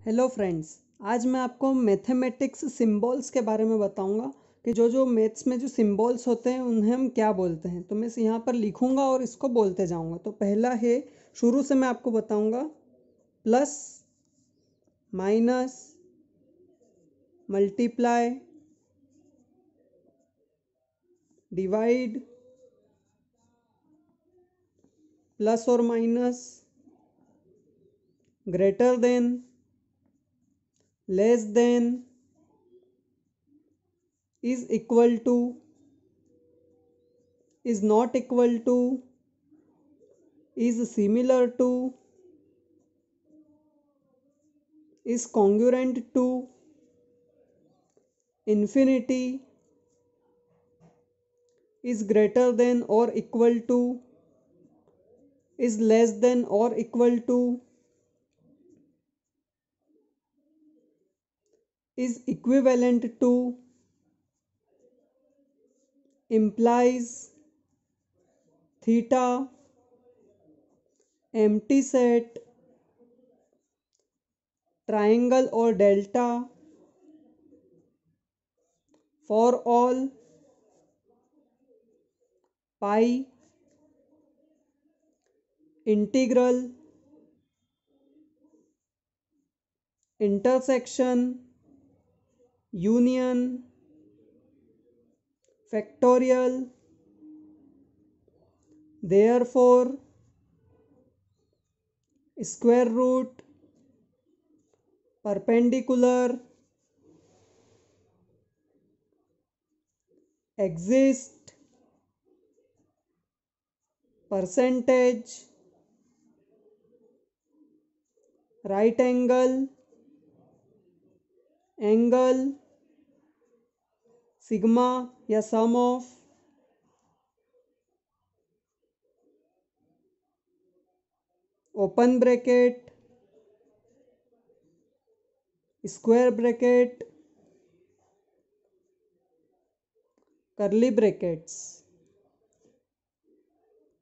Hello friends. आज मैं आपको मैथमेटिक्स सिंबल्स के बारे में बताऊंगा कि जो मैथ्स में जो सिंबल्स होते हैं उन्हें हम क्या बोलते हैं। तो मैं इसे यहाँ पर लिखूंगा और इसको बोलते जाऊंगा। तो पहला है, शुरू से मैं आपको बताऊंगा, plus, minus, multiply, divide, plus और minus, greater than, less than, is equal to, is not equal to, is similar to, is congruent to, infinity, is greater than or equal to, is less than or equal to, is equivalent to, implies, theta, empty set, triangle or delta, for all, pi, integral, intersection, union, factorial, therefore, square root, perpendicular, exist, percentage, right angle, angle, sigma या sum of, open bracket, square bracket, curly brackets.